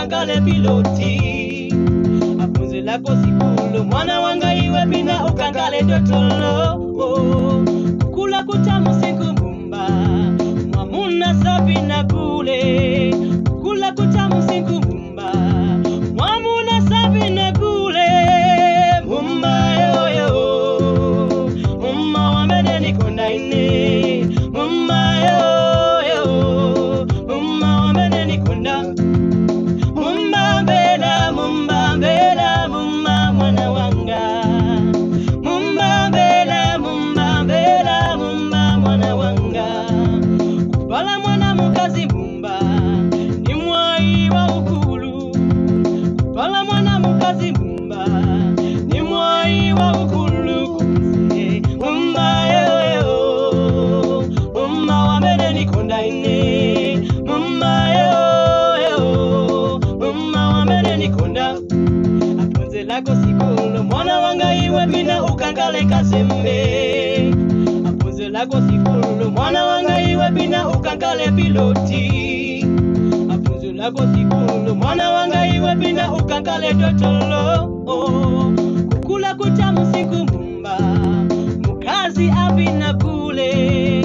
ukangale piloti. Apunze lako sikulu mwana wanga iwe bina ukangale dotolo. Kula kutamu siku mumba mwamuna sabina kule. Kula kutamu siku mumba mwamuna sabina kule. Mumba yo yo mumma wamene nikonda ine. Mumma yo yo mumma wamene nikonda. Mumba mbela mumba mbela mumma mwana wanga. Mumba mbela mumba mbela mumma mwana wanga. Kubala mwana mukazi mumba ni mwai wa ukulu. Kubala mwana mukazi mumba ni mwai wa ukulu. Kumse mumba yo yo mumma wamene nikonda ine. Mumma yo yo mumma wamene nikonda. Apunze lako sikulu mwana wanga iwe bina ukangale kazembe. Apunze lako sikulu mwana wanga iwe bina ukangale piloti. Apunze lako sikulu mwana wanga iwe bina ukangale dotolo. Kukula kutamu siku mumba mukazi abina kule.